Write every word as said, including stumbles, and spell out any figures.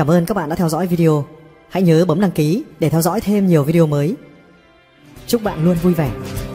Cảm ơn các bạn đã theo dõi video. Hãy nhớ bấm đăng ký để theo dõi thêm nhiều video mới. Chúc bạn luôn vui vẻ.